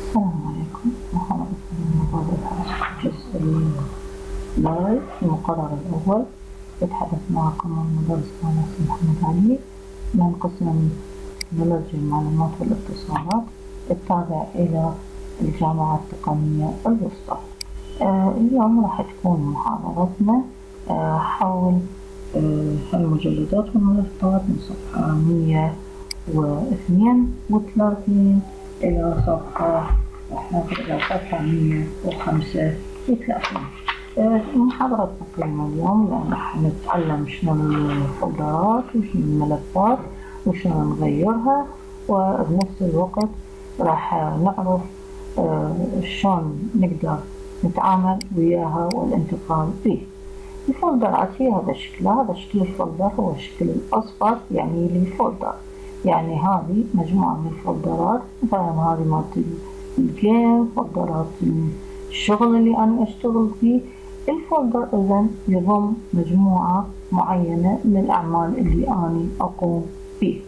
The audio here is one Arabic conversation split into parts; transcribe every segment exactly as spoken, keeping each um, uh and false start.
السلام عليكم. محاضرة الموضوع الجزء اللايف المقرر الأول. يتحدث معكم المدرس ناصر محمد علي من قسم تكنولوجيا المعلومات والاتصالات التابع إلى الجامعة التقنية الوسطى. آه اليوم راح تكون محاضرتنا آه حول آه المجلدات والملفات من صفحة مية واثنين وثلاثين إلى صفحة إلى صفحة مية وخمسة وثلاثين. محاضرة قيمة اليوم لأن راح نتعلم شنو الفولدرات وشنو الملفات وشنو نغيرها، وبنفس الوقت راح نعرف شلون نقدر نتعامل وياها والانتقال به. الفولدرات هي هذا شكلها، هذا شكل الفولدر هو الشكل الأصفر يعني لي فولدر، يعني هذه مجموعة من الفولدرات، مثلا هذه مالت الجيم، فولدرات الشغل اللي أنا أشتغل فيه. الفولدر إذن يضم مجموعة معينة من الأعمال اللي أنا أقوم فيه.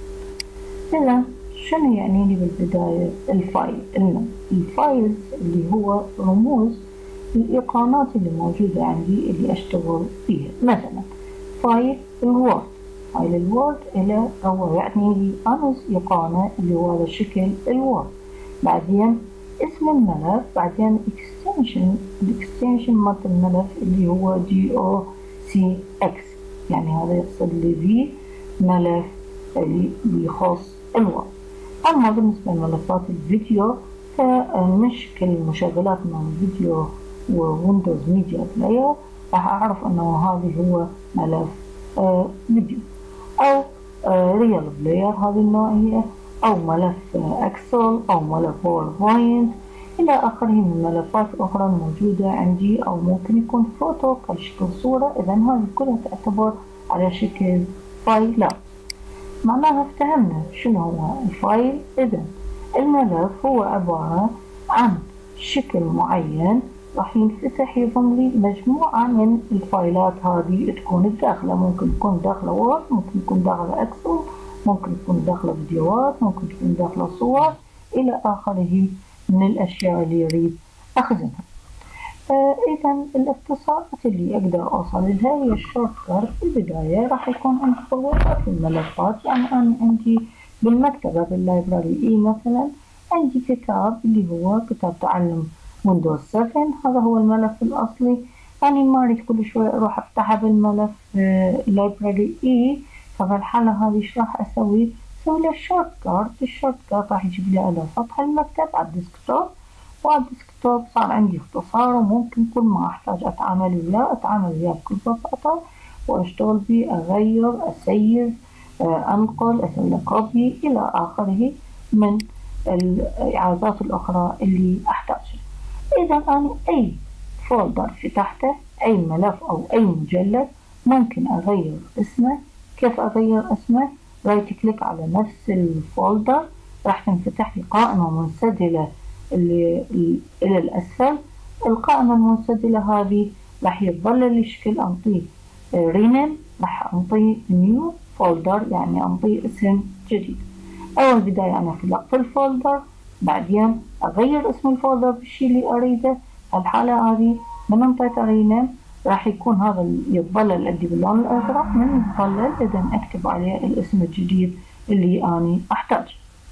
إذن شنو يعني لي بالبداية الفايل؟ الفايل اللي هو رموز الإيقونات اللي موجودة عندي اللي أشتغل فيها. مثلا فايل الوورد، فايل الوورد إلى هو يعني لي أمس إيقونة اللي هو على شكل الوورد، بعدين اسم الملف، بعدين اكستنشن الاكستنشن مالت الملف اللي هو دي او سي اكس، يعني هذا يقصد لي في ملف اللي بيخص الوورد. أما بالنسبة لملفات الفيديو فمش كل مشغلات مال الفيديو وويندوز ميديا بلاير راح أعرف أنه هذا هو ملف آه فيديو، أو آه ريال بلاير هذه النوعية، أو ملف آه أكسل، أو ملف باوربوينت إلى آخره من ملفات أخرى موجودة عندي، أو ممكن يكون فوتو كشكل صورة. إذا هذه كلها تعتبر على شكل فايلات. معناها افتهمنا شنو هو الفايل. إذا الملف هو عبارة عن شكل معين راح ينفتح يضم لي مجموعة من الفايلات هذه تكون داخلة، ممكن تكون داخلة وورد، ممكن تكون داخلة اكسل، ممكن تكون داخلة فيديوهات، ممكن تكون داخلة صور إلى آخره من الأشياء اللي يريد أخزنها. آه إذا الاختصارات اللي أقدر أوصل لها هي الشورت كات. في البداية راح يكون عندي فولدرات الملفات، يعني أنا عندي بالمكتبة باللايبراري إي مثلا عندي كتاب اللي هو كتاب تعلم ويندوز سبعة، هذا هو الملف الأصلي. يعني ما أريد كل شوي أروح أفتحها بالملف آه لايبراري إي، ففي الحالة هذه إيش راح أسوي؟ أسوي له شورت كات. الشورت كات راح يجيب لي على سطح المكتب على الديسكتوب، والديسكتوب صار عندي اختصار، وممكن كل ما أحتاج أتعامل وياه أتعامل وياه بكل بساطة وأشتغل بيه، أغير، أسيف، أنقل، أسوي له كوبي إلى آخره من الإعادات الأخرى اللي أحتاجها. إذا أنا أي فولدر فتحته، أي ملف أو أي مجلد، ممكن أغير اسمه. كيف أغير اسمه؟ رايت كليك على نفس الفولدر، راح تنفتح لي قائمة منسدلة اللي إلى الأسفل. القائمة المنسدلة هذه راح يتظلل لي شكل أنطيه رينيم، راح أنطيه نيو فولدر، يعني أنطيه اسم جديد. أول بداية أنا خلقت الفولدر، بعدين أغير اسم الفولدر بالشي اللي أريده. الحالة هذه من انطيته رينيم راح يكون هذا يتظلل عندي باللون الأزرق، من يتظلل إذا أكتب عليه الاسم الجديد اللي أنا أحتاجه.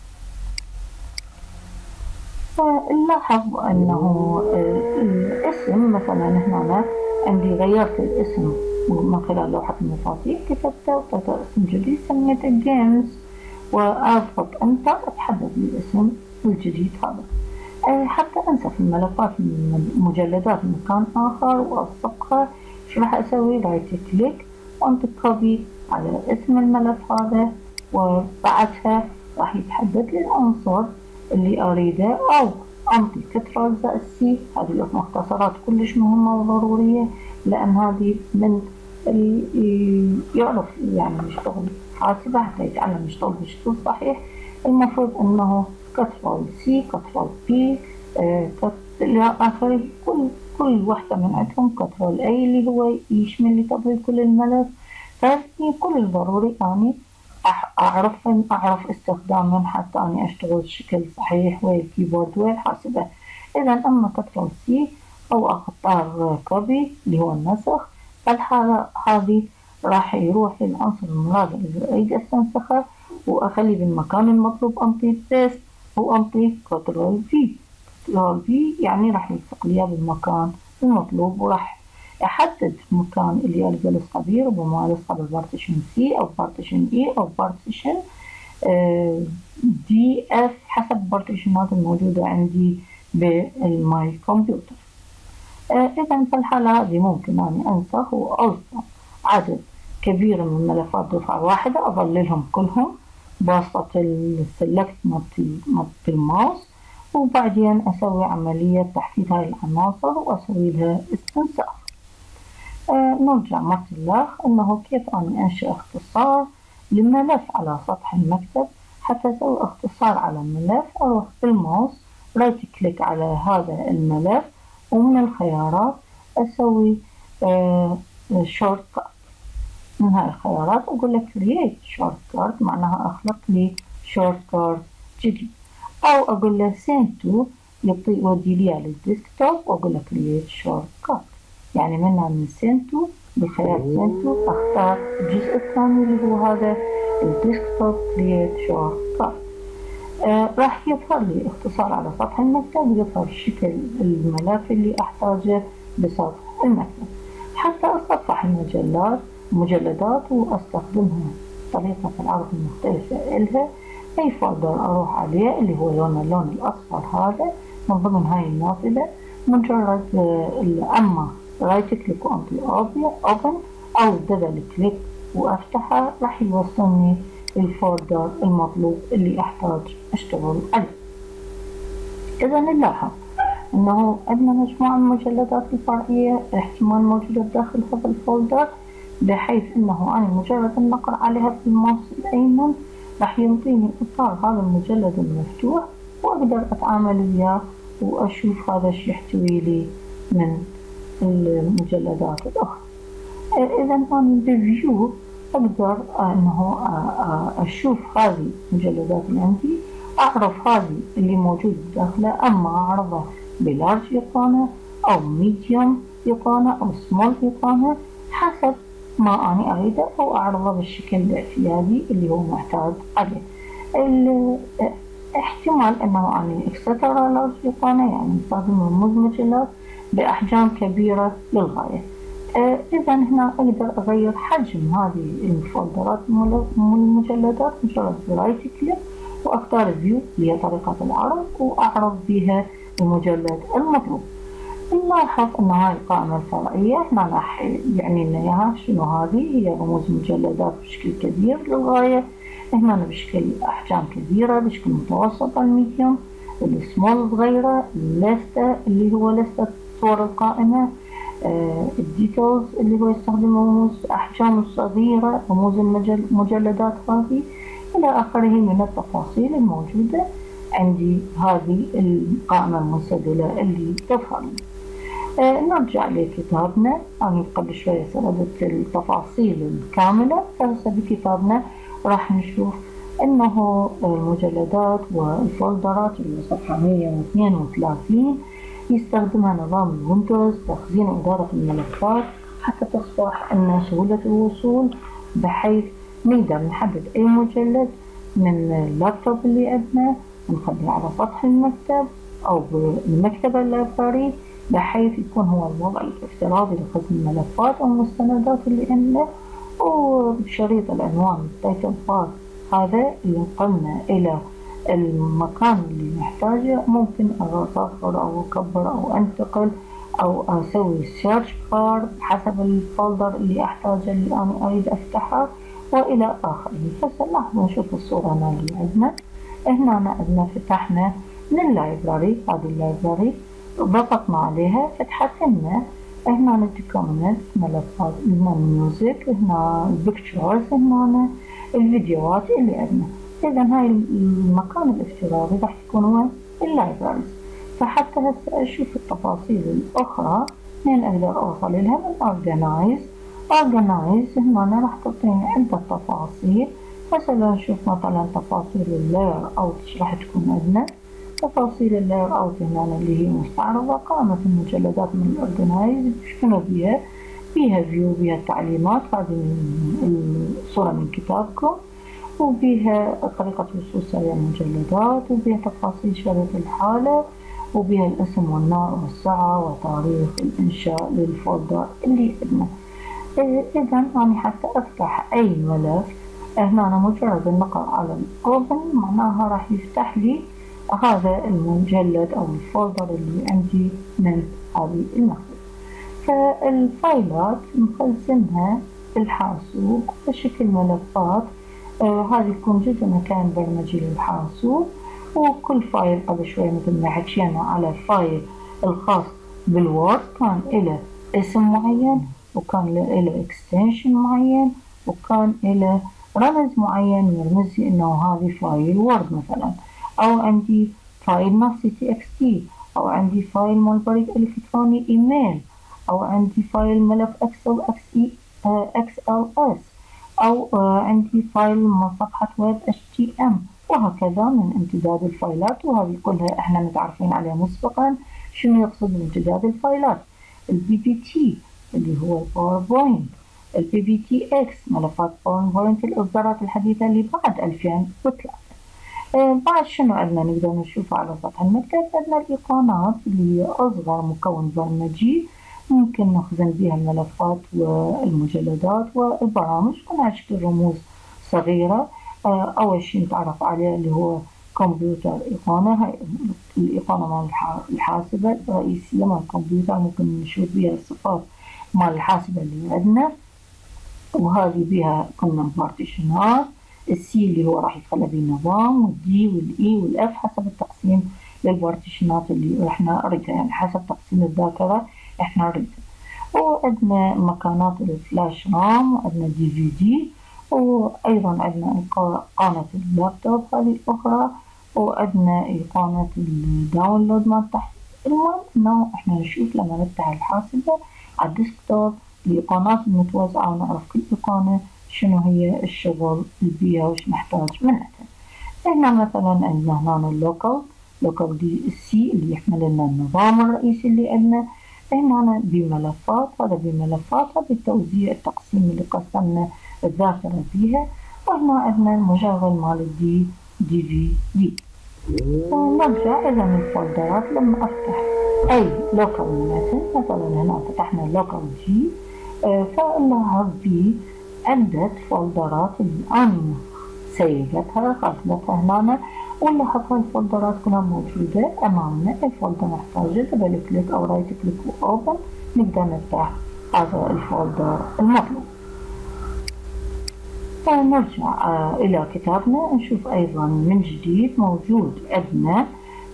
فنلاحظ أنه الاسم مثلا هنا عندي غيرت الاسم من خلال لوحة المفاتيح، كتبته وطيته اسم جديد سميته جيمز، وأضغط انتر أتحدد الاسم الجديد هذا. أي حتى أنسخ الملفات من المجلدات من مكان آخر وألصقها، شو راح أسوي؟ رايت كليك وأنطي كوبي على اسم الملف هذا، وبعدها راح يتحدد لي العنصر اللي أريده، أو أنطي كنترول زائد سي. هذه مختصرات كلش مهمة وضرورية، لأن هذه من اللي يعرف يعني يشتغل حاسبة حتى يتعلم يشتغل بشكل صحيح. المفروض أنه كنترول سي، كنترول بي، إلى آخره. كل كل واحدة من عندهم كنترول أي اللي هو يشمل لي تظهير كل الملف. فهي كل الضروري أني أعرفهن، أعرف استخدامهن حتى أني أشتغل بشكل صحيح ويا الكيبورد ويا الحاسبة. إذا أما كنترول سي أو أختار كوبي اللي هو النسخ، فالحالة هذه راح يروح للعنصر المراد اللي أريد أستنسخه وأخلي بالمكان المطلوب أنطي بيست وأنطي كنترول في. كنترول في يعني راح يلصق لي بالمكان المطلوب، وراح أحدد المكان اللي أريد ألصقه بيه، ربما ألصقه بالبارتيشن سي أو بارتيشن إي أو بارتيشن دي اف حسب البارتيشنات الموجودة عندي بالماي كمبيوتر. إذا في الحالة هذه ممكن أني أنسخ وألصق عدد كبير من الملفات دفعة واحدة، أظللهم كلهم بواسطة السلكت مالتي الماوس، وبعدين أسوي عملية تحديد هاي العناصر وأسوي لها استنساخ. آه نرجع مرة الله أنه كيف أني أنشئ اختصار لملف على سطح المكتب. حتى أسوي اختصار على ملف أروح بالماوس رايت كليك على هذا الملف، ومن الخيارات أسوي آه شورت كات. من هاي الخيارات أقول له create shortcut، معناها أخلق لي shortcut جديد، أو أقول له send to يودي لي على الديسكتوب وأقول له create shortcut. يعني منها من send to بخيار send to أختار الجزء الثاني اللي هو هذا الديسكتوب create shortcut. آه راح يظهر لي اختصار على سطح المكتب، يظهر شكل الملف اللي أحتاجه بسطح المكتب. حتى أصفح المجلات مجلدات وأستخدمها طريقة العرض المختلفة إلها. أي فولدر أروح عليه اللي هو لون اللون الأصفر هذا من ضمن هاي النافذة، مجرد أما رايت كليك وأنطي أوبن أو دبل كليك وأفتحها راح يوصلني الفولدر المطلوب اللي أحتاج أشتغل عليه. إذا نلاحظ أنه عندنا مجموعة من المجلدات الفرعية احتمال موجودة داخل هذا الفولدر، بحيث أنه أنا مجرد النقر عليها بالماوس الأيمن راح ينطيني إطار هذا المجلد المفتوح، وأقدر أتعامل وياه وأشوف هذا الشيء يحتوي لي من المجلدات الأخرى. إذا أنا بفيو أقدر أنه أشوف هذه المجلدات اللي عندي، أعرف هذه اللي موجود داخلها، أما أعرضها بلارج يقانة أو ميديوم يقانة أو سمول يقانة حسب ما أنا أريده، أو أعرضه بالشكل الاعتيادي اللي هو معتاد عليه. احتمال أنه أنا إكسترا لارج يقانة يعني استخدم رموز مجلات بأحجام كبيرة للغاية. آه إذا هنا أقدر أغير حجم هذه الفولدرات من المجلدات مجرد رايت كليك وأختار فيو اللي هي طريقة العرض وأعرض بها المجلد المطلوب. نلاحظ أن هاي القائمة الفرعية هنا راح يعني لنا إياها شنو هذه، هي رموز مجلدات بشكل كبير للغاية، هنا بشكل أحجام كبيرة، بشكل متوسطة الميديوم، السمول صغيرة، الليستة اللي هو لستة صور القائمة، آه الديتيلز اللي هو يستخدم رموز أحجام صغيرة، رموز المجلدات هذه إلى آخره من التفاصيل الموجودة عندي هذه القائمة المنسدلة اللي تظهر لي. آه نرجع لكتابنا. أنا قبل شوية سردت التفاصيل الكاملة، فهسه بكتابنا راح نشوف أنه المجلدات والفولدرات اللي صفحة مية واثنين وثلاثين يستخدمها نظام الويندوز تخزين وإدارة الملفات حتى تصبح أنها سهولة الوصول، بحيث نقدر نحدد أي مجلد من اللابتوب اللي عندنا ونخليه على سطح المكتب أو بالمكتبة اللايبراري، بحيث يكون هو الوضع الافتراضي لخزن الملفات أو المستندات اللي عندنا، وبشريط العنوان التايتل بار هذا اللي ينقلنا إلى المكان اللي نحتاجه. ممكن أصغر أو أكبر أو أنتقل أو أسوي سيرش بار حسب الفولدر اللي أحتاجه اللي أنا أريد أفتحه وإلى آخره. هسه لاحظوا نشوف الصورة هنا اللي عندنا. هنا عندنا فتحنا من اللايبراري، هذه اللايبراري ضغطنا عليها فتحت لنا هنا الدوكيومنت ملفات، هنا الميوزك، هنا البيكتشرز، هنا الفيديوهات اللي عندنا. إذا هاي المكان الافتراضي راح يكون هو اللايبراريز. فحتى هسه أشوف التفاصيل الأخرى من أقدر أوصل لها من organize. organize هنا راح تعطيني عدة تفاصيل، مثلا نشوف مثلا تفاصيل اللاير اوت ايش راح تكون عندنا. تفاصيل اللاير اوت هنا اللي هي مستعرضة قائمة المجلدات من الأورجنايز. شنو بيها؟ بيها فيو، بيها تعليمات، هذه الصورة من كتابكم، وبيها طريقة وصول سريع المجلدات، وبيها تفاصيل شريط الحالة، وبيها الاسم والنوع والساعة وتاريخ الإنشاء للفولدر اللي عندنا. إذا أنا حتى أفتح أي ملف هنا، أنا مجرد النقر على الأوبن معناها راح يفتح لي هذا المجلد أو الفولدر اللي عندي من هذه المكتبة. فالفايلات نخزنها بالحاسوب بشكل ملفات. آه هذه يكون جزء مكان برمجي للحاسوب، وكل فايل قبل شوي مثل ما حكينا على الفايل الخاص بالوورد كان له اسم معين، وكان له اكستنشن معين، وكان له رمز معين يرمز لي انه هذه فايل وورد مثلا، او عندي فايل نص تي اكس تي، او عندي فايل مال بريد الكتروني ايميل، او عندي فايل ملف اكسل اكس اي اكس ال اس، او عندي فايل من صفحة ويب اتش تي ام، وهكذا من امتداد الفايلات. وهذه كلها احنا متعرفين عليها مسبقا شنو يقصد بامتداد الفايلات. البي بي تي اللي هو الباوربوينت، البي بي تي اكس ملفات باوربوينت الاصدارات الحديثة اللي بعد ألفين وثلاثة. آه بعد شنو عندنا نقدر نشوفه على سطح المكتب؟ عندنا الإيقونات اللي هي أصغر مكون برمجي ممكن نخزن بها الملفات والمجلدات والبرامج، تكون على شكل رموز صغيرة. آه أول شيء نتعرف عليه اللي هو كمبيوتر إيقونة. هاي الإيقونة مال الحاسبة الرئيسية مال الكمبيوتر، ممكن نشوف بها الصفات مال الحاسبة اللي عندنا، وهذه بها كنا بارتيشنات. السي اللي هو راح يتخلى به النظام، والدي والاي والاف حسب التقسيم للبارتيشنات اللي احنا نريدها، يعني حسب تقسيم الذاكرة احنا نريدها. وعندنا مكانات الفلاش رام، وعندنا دي في دي، وايضا عندنا ايقونة اللابتوب هذه الاخرى، وعندنا ايقونة الداونلود مال تحت. المهم انه احنا نشوف لما نفتح الحاسبة على الديسكتوب الإيقونات المتوزعة، ونعرف كل إيقونة شنو هي الشغل اللي بيها وش نحتاج منها. هنا مثلا عندنا هنا اللوكال لوكال دي سي اللي يحمل لنا النظام الرئيسي اللي عندنا. هنا بملفات، هذا بملفات، هذا التوزيع التقسيم اللي قسمنا الذاكرة فيها. وهنا عندنا المشغل مال الدي دي في دي. ونرجع إذا الفولدرات لما أفتح أي لوكال متن، مثلا هنا فتحنا لوكال جي، فنلاحظ بي عدة فولدرات اللي أنا سيفتها خزنتها هنا، ونلاحظ هاي الفولدرات كلها موجودة أمامنا. أي فولدر نحتاجه دبل كليك أو رايت كليك وأوبن نقدر نفتح هذا الفولدر المطلوب. فنرجع آه إلى كتابنا، نشوف أيضا من جديد موجود عندنا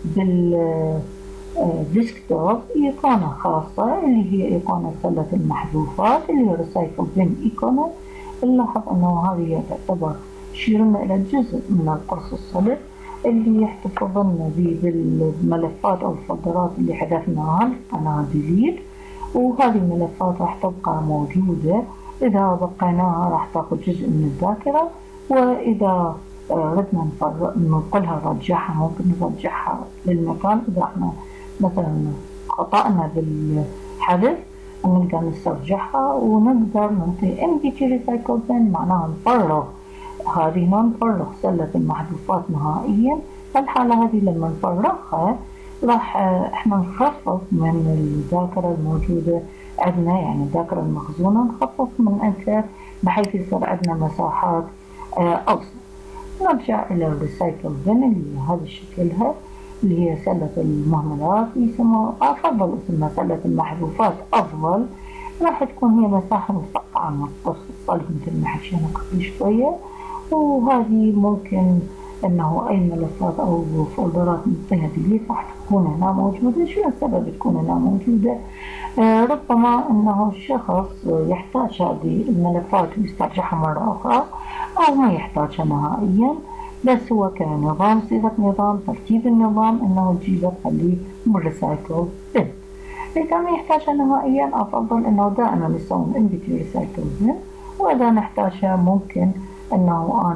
بالديسكتوب إيقونة خاصة اللي هي إيقونة سلة المحذوفات اللي هي ريسايكل بين إيقونة. نلاحظ أنه هذه تعتبر تشيرنا إلى جزء من القرص الصلب اللي يحتفظ لنا به بالملفات أو الفولدرات اللي حذفناها قناة ديليت، وهذه الملفات راح تبقى موجودة. إذا بقيناها راح تاخذ جزء من الذاكرة، وإذا ردنا ننقلها نرجعها ممكن نرجعها للمكان. إذا احنا مثلا خطأنا بالحذف نقدر نسترجعها، ونقدر نعطي empty recycle bin معناها نفرغ هذه، نفرغ سلة المحذوفات نهائيا. فالحالة هذه لما نفرغها راح احنا نخفف من الذاكرة الموجودة عندنا، يعني الذاكرة المخزونة نخفف من عندها بحيث يصير عندنا مساحات أوسع. نرجع إلى الريسايكل بن اللي هذا شكلها اللي هي سلة المهملات، يسموها أفضل اسمها سلة المحذوفات أفضل. راح تكون هي مساحة مستقطعة من القرص الصلب مثل ما حكينا قبل شوية. وهذه ممكن انه اي ملفات او فولدرات نعطيها ديليت راح تكون هنا موجودة. شو السبب تكون هنا موجودة؟ آه ربما انه الشخص يحتاج هذه الملفات ويسترجعها مرة اخرى، او ما يحتاجها نهائيا، بس هو كنظام صيغة نظام ترتيب النظام انه تجيبه تخليه بالريسايكل بن. اذا ما يحتاجها نهائيا افضل انه دائما نسوي empty recycle bin، واذا نحتاجها ممكن انه انا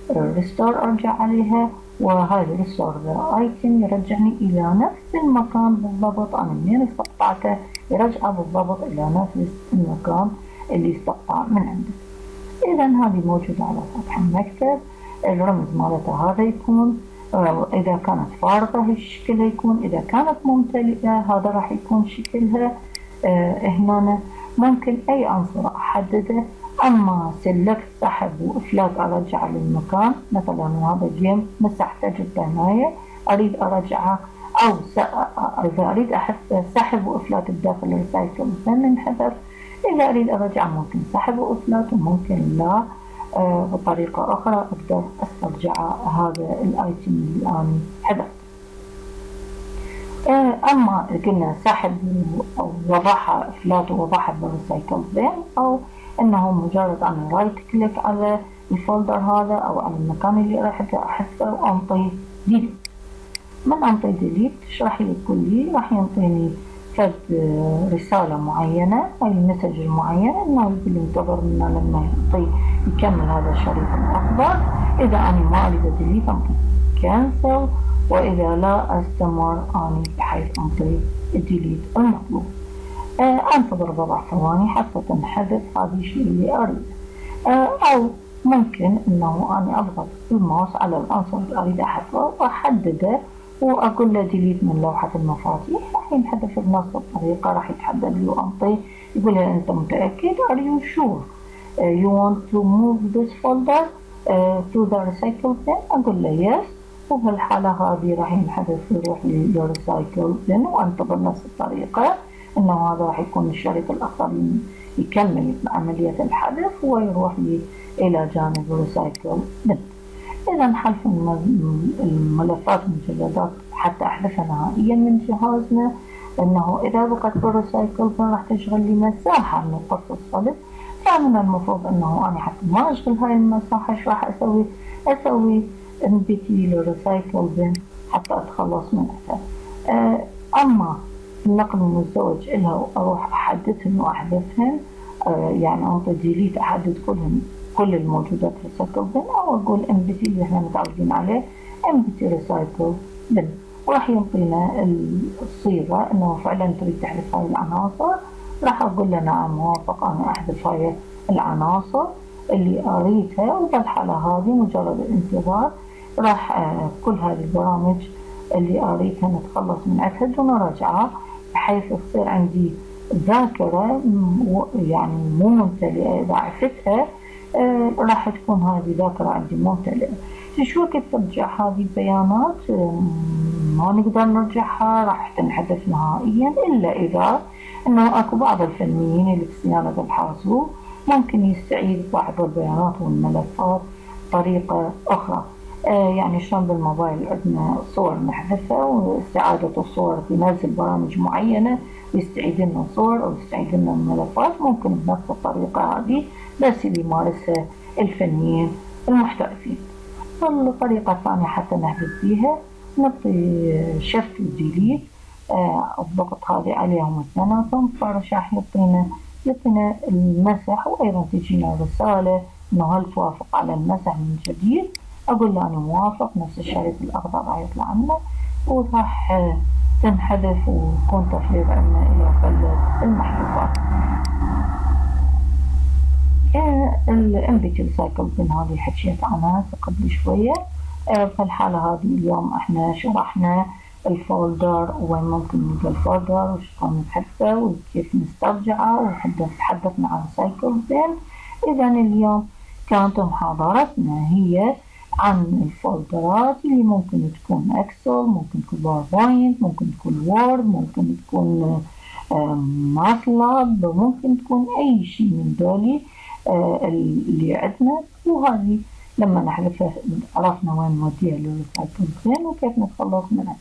ريستور أرجع عليها، وهذا ريستور ايتم يرجعني إلى نفس المكان بالضبط. أنا منين استقطعته يرجعه بالضبط إلى نفس المكان اللي استقطع من عنده. إذا هذه موجودة على سطح المكتب. الرمز مالتها هذا يكون، إذا كانت فارغة شكلها يكون، إذا كانت ممتلئة هذا راح يكون شكلها. هنا ممكن أي عنصر أحدده، أما سلكت سحب وإفلات أرجع للمكان. مثلا هذا جيم مسحته جبته هنايا أريد أرجعه، أو إذا أريد أحذف سحب وإفلات الداخل الريسايكل بن انحذف. إذا أريد أرجع ممكن سحب وإفلات، وممكن لا آه بطريقة أخرى أقدر أسترجع هذا الآيتم اللي أنا حذفته. آه أما قلنا سحب ووضعها إفلات ووضعها بالريسايكل بن، أو إنه مجرد أنا رايت كليك على الفولدر هذا أو على المكان اللي راح أحذفه وأنطي ديليت. من أنطي ديليت إيش راح يقول لي؟ راح ينطيني فد رسالة معينة، أي المسج المعين، إنه يقول لي انتظر منا لما يعطي يكمل هذا الشريط الأخضر. إذا أنا ما أريد ديليت أنطي كانسل، وإذا لا أستمر أنا بحيث أنطي الديليت المطلوب. آه أنتظر بضع ثواني حتى تنحذف هذا الشيء اللي أريده. آه أو ممكن إنه أنا أضغط بالماوس على العنصر اللي أريد أحذفه وأحدده وأقول له ديليت من لوحة المفاتيح، راح ينحذف بنفس الطريقة. راح يتحدد لي وأنطي يقول لي أنت متأكد؟ Are you sure uh, you want to move this folder uh, to the recycle bin؟ أقول له yes، وفي الحالة هذه راح ينحذف يروح للريسايكل بن، وأنتظر نفس الطريقة إنه هذا راح يكون الشريط الأخضر يكمل عملية الحذف ويروح لي إلى جانب الريسايكل بن. إذا حذف الملفات المجلدات حتى أحذفها نهائيا من جهازنا، إنه إذا بقت بالريسايكل بن راح تشغل لي مساحة من قص الصلب. فمن المفروض إنه أنا حتى ما أشغل هاي المساحة إيش راح أسوي؟ أسوي انبتي للريسايكل بن حتى أتخلص منها. أما النقل المزدوج إلها وأروح أحددهن وأحذفهن، يعني أنطي ديليت أحدد كلهن كل الموجودات في الريسايكل بن، أو أقول امبتي اللي احنا متعودين عليه امبتي ريسايكل بن، وراح يعطينا الصيغة إنه فعلا تريد تحذف هاي العناصر. راح أقول له نعم موافق أنا أحذف هاي العناصر اللي أريدها، وبالحالة هذه مجرد الانتظار راح آه كل هذه البرامج اللي أريدها نتخلص من عدها ونرجعها، بحيث تصير عندي ذاكرة يعني مو ممتلئة. إذا عفتها آه راح تكون هذه ذاكرة عندي ممتلئة. في شو وقت ترجع هذه البيانات آه ما نقدر نرجعها، راح تنحذف نهائيا، إلا إذا إنه أكو بعض الفنيين اللي بصيانة الحاسوب ممكن يستعيد بعض البيانات والملفات بطريقة أخرى. آه يعني شلون بالموبايل عندنا صور نحذفها، واستعادة الصور تنزل برامج معينة يستعيد لنا الصور أو يستعيد لنا الملفات، ممكن بنفس الطريقة هذه بس اللي يمارسها الفنيين المحترفين. والطريقة الثانية حتى نحذف فيها نعطي شيفت وديليت، آه الضغط هذه عليهم اثنيناتهم، فراح يعطينا يعطينا المسح، وأيضا تجينا رسالة إنه هل توافق على المسح من جديد. أقول له أنا موافق، نفس الشريط الأخضر راح يطلع عنا وراح تنحذف ويكون تفريغ عنا إلى فلة المحذوفات. الامبتي ريسايكل بن هذه حكيت عنها قبل شوية. في الحالة هذه اليوم احنا شرحنا الفولدر وين ممكن نلقى الفولدر وشلون نحذفه وكيف نسترجعه، وتحدثنا عن ريسايكل بن. إذا اليوم كانت محاضرتنا هي عن الفولدرات اللي ممكن تكون اكسل، ممكن تكون باوربوينت، ممكن تكون وورد، ممكن تكون ماتلاب، ممكن تكون اي شيء من دولي اللي عندنا. وهذه لما نحذفها عرفنا وين نوديها للريسايكل بن وكيف نتخلص منها.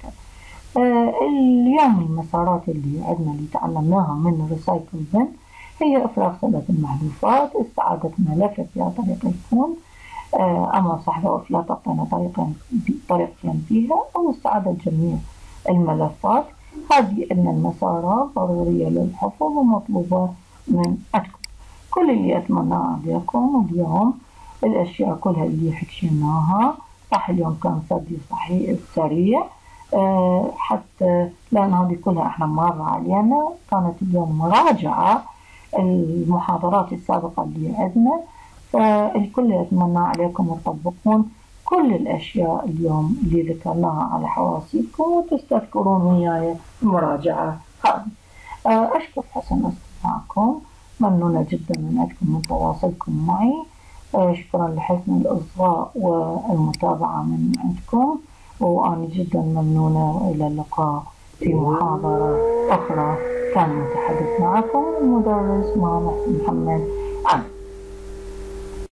اليوم المسارات اللي عندنا اللي تعلمناها من الريسايكل بن هي إفراغ سلة المحذوفات، استعادة ملف بطريقة يكون أما سحب وإفلات أعطينا طريقين طريقتين فيها، أو استعادة جميع الملفات. هذه أن المسارات ضرورية للحفظ ومطلوبة من عندكم. كل اللي أتمناه عليكم اليوم الأشياء كلها اللي حكيناها. صح اليوم كان سردي صحيح سريع، أه حتى لأن هذه كلها احنا مر علينا، كانت اليوم مراجعة المحاضرات السابقة اللي عندنا، فالكل يتمنى عليكم تطبقون كل الأشياء اليوم اللي ذكرناها على حواسيبكم وتستذكرون وياي المراجعة هذه. أشكر حسن استماعكم، ممنونة جدا من عندكم من تواصلكم معي. شكرا لحسن الإصغاء والمتابعة من عندكم، وأنا جدا ممنونة، وإلى اللقاء في محاضرة أخرى. كان متحدث معكم المدرس محمد